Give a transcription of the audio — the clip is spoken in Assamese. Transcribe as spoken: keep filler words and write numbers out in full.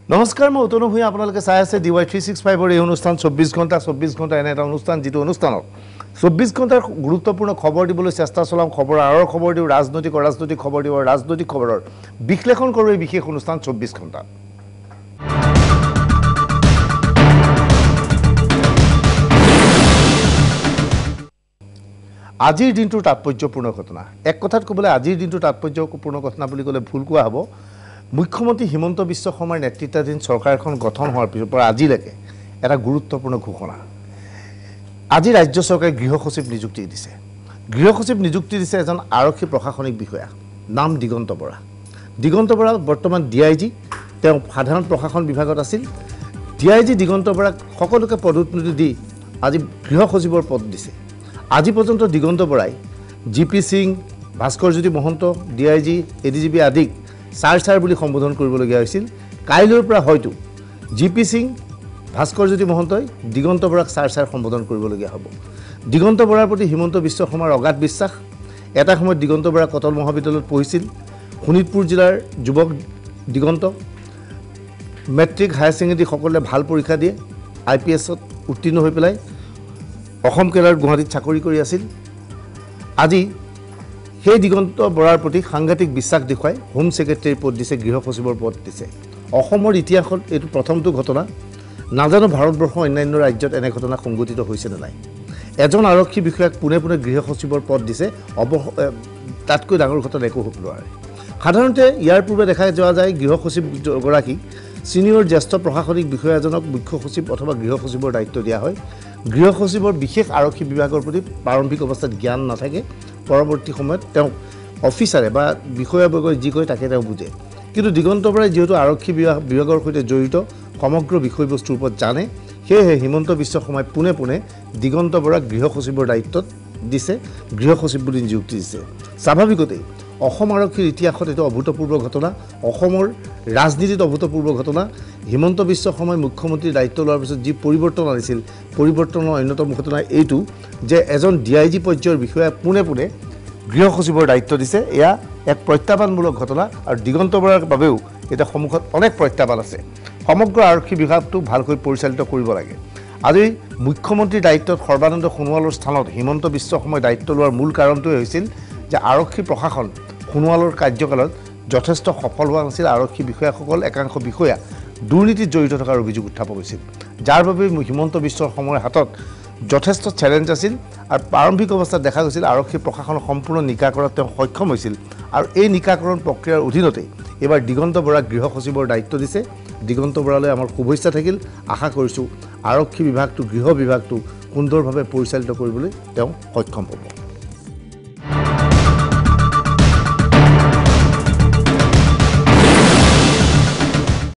নমস্কাৰ মই উতনু ভূঞা আপোনালোকে চাই আছে ডি ৱাই থ্ৰী ছিক্স ফাইভৰ এই অনুষ্ঠান চৌব্বিছ ঘণ্টা চৌব্বিছ ঘণ্টা এনে এটা অনুষ্ঠান যিটো অনুষ্ঠানত চৌব্বিছ ঘণ্টাৰ গুৰুত্বপূৰ্ণ খবৰ দিবলৈ চেষ্টা চলাম খবৰ আৰৰ খবৰ দিওঁ ৰাজনৈতিক অৰাজনৈতিক খবৰ দিওঁ ৰাজনৈতিক খবৰৰ বিশ্লেষণ কৰোঁ এই বিশেষ অনুষ্ঠান চৌব্বিছ ঘণ্টা আজিৰ দিনটোৰ তাৎপৰ্যপূৰ্ণ ঘটনা এক কথাত ক'বলৈ আজিৰ দিনটোৰ তাৎপৰ্যপূৰ্ণ ঘটনা বুলি ক'লে ভুল কোৱা হ'ব মুখ্যমন্ত্ৰী হিমন্ত বিশ্ব শৰ্মাৰ নেতৃত্বাধীন চৰকাৰ এখন গঠন হোৱাৰ পিছৰ পৰা আজিলৈকে এটা গুৰুত্বপূৰ্ণ ঘোষণা আজি ৰাজ্য চৰকাৰে গৃহ সচিব নিযুক্তি দিছে গৃহ সচিব নিযুক্তি দিছে এজন আৰক্ষী প্ৰশাসনিক বিষয়া নাম দিগন্ত বৰা দিগন্ত বৰা বৰ্তমান ডি আই জি তেওঁ সাধাৰণ প্ৰশাসন বিভাগত আছিল ডি আই জি দিগন্ত বৰাক সকলোকে পদোন্নতি দি আজি গৃহ সচিবৰ পদ দিছে আজি পৰ্যন্ত দিগন্ত বৰাই G P Singh Bhaskarjyoti Mahanta D I G A D G P আদিক চাৰ চাৰ বুলি সম্বোধন কৰিবলগীয়া হৈছিল কাইলৈৰ পৰা হয়তো জি পি সিং ভাস্কৰজ্যোতি মহন্তই দিগন্ত বৰাক চাৰ চাৰ সম্বোধন কৰিবলগীয়া হ'ব দিগন্ত বৰাৰ প্ৰতি হিমন্ত বিশ্ব শৰ্মাৰ অগাধ বিশ্বাস এটা সময়ত দিগন্ত বৰা কটল মহাবিদ্যালয়ত পঢ়িছিল শোণিতপুৰ জিলাৰ যুৱক দিগন্ত মেট্ৰিক হায়াৰ ছেকেণ্ডেৰী সকলোৱে ভাল পৰীক্ষা দিয়ে আই পি এছত উত্তীৰ্ণ হৈ পেলাই অসম কেৰাৰ গুৱাহাটীত চাকৰি কৰি আছিল আজি সেই দিগন্ত বৰাৰ প্ৰতি সাংঘাতিক বিশ্বাস দেখুৱাই হোম ছেক্ৰেটাৰীৰ পদ দিছে গৃহ সচিবৰ পদ দিছে অসমৰ ইতিহাসত এইটো প্ৰথমটো ঘটনা নাজানো ভাৰতবৰ্ষৰ অন্যান্য ৰাজ্যত এনে ঘটনা সংঘটিত হৈছে নে নাই এজন আৰক্ষী বিষয়াক পোনে পোনে গৃহ সচিবৰ পদ দিছে অৱ তাতকৈ ডাঙৰ ঘটনা একো হ'ব নোৱাৰে সাধাৰণতে ইয়াৰ পূৰ্বে দেখা যোৱা যায় গৃহ সচিবগৰাকী ছিনিয়ৰ জ্যেষ্ঠ প্ৰশাসনিক বিষয়া এজনক মুখ্য সচিব অথবা গৃহ সচিবৰ দায়িত্ব দিয়া হয় গৃহ সচিবৰ বিশেষ আৰক্ষী বিভাগৰ প্ৰতি প্ৰাৰম্ভিক অৱস্থাত জ্ঞান নাথাকে পৰৱৰ্তী সময়ত তেওঁ অফিচাৰে বা বিষয়াবৰ্গই যি কয় তাকে তেওঁ বুজে কিন্তু দিগন্ত বৰাই যেহেতু আৰক্ষী বিভাগৰ সৈতে জড়িত সমগ্ৰ বিষয়বস্তুৰ ওপৰত জানে সেয়েহে হিমন্ত বিশ্ব শৰ্মাই পোনে পোনে দিগন্ত বৰাক গৃহ সচিবৰ দায়িত্বত দিছে গৃহ সচিব বুলি নিযুক্তি দিছে স্বাভাৱিকতেই অসম আৰক্ষীৰ ইতিহাসত এইটো অভূতপূৰ্ব ঘটনা অসমৰ ৰাজনীতিত অভূতপূৰ্ব ঘটনা হিমন্ত বিশ্ব শৰ্মাই মুখ্যমন্ত্ৰীৰ দায়িত্ব লোৱাৰ পিছত যি পৰিৱৰ্তন আনিছিল পৰিৱৰ্তনৰ অন্যতম ঘটনা এইটো যে এজন ডি আই জি পৰ্যায়ৰ বিষয়াই পোনে পোনে গৃহ সচিবৰ দায়িত্ব দিছে এয়া এক প্ৰত্যাহ্বানমূলক ঘটনা আৰু দিগন্ত বৰাৰ বাবেও এতিয়া সন্মুখত অনেক প্ৰত্যাহ্বান আছে সমগ্ৰ আৰক্ষী বিভাগটো ভালকৈ পৰিচালিত কৰিব লাগে আজি মুখ্যমন্ত্ৰীৰ দায়িত্বত সৰ্বানন্দ সোণোৱালৰ স্থানত হিমন্ত বিশ্ব শৰ্মাই দায়িত্ব লোৱাৰ মূল কাৰণটোৱে হৈছিল যে আৰক্ষী প্ৰশাসন সোণোৱালৰ কাৰ্যকালত যথেষ্ট সফল হোৱা নাছিল আৰক্ষী বিষয়াসকল একাংশ বিষয়া দুৰ্নীতিত জড়িত থকাৰ অভিযোগ উত্থাপন হৈছিল যাৰ বাবে হিমন্ত বিশ্ব শৰ্মাৰ হাতত যথেষ্ট চেলেঞ্জ আছিল আৰু প্ৰাৰম্ভিক অৱস্থাত দেখা গৈছিল আৰক্ষী প্ৰশাসনক সম্পূৰ্ণ নিকা কৰাত তেওঁ সক্ষম হৈছিল আৰু এই নিকাকৰণ প্ৰক্ৰিয়াৰ অধীনতেই এবাৰ দিগন্ত বৰাক গৃহ সচিবৰ দায়িত্ব দিছে দিগন্ত বৰালৈ আমাৰ শুভেচ্ছা থাকিল আশা কৰিছোঁ আৰক্ষী বিভাগটো গৃহ বিভাগটো সুন্দৰভাৱে পৰিচালিত কৰিবলৈ তেওঁ সক্ষম হ'ব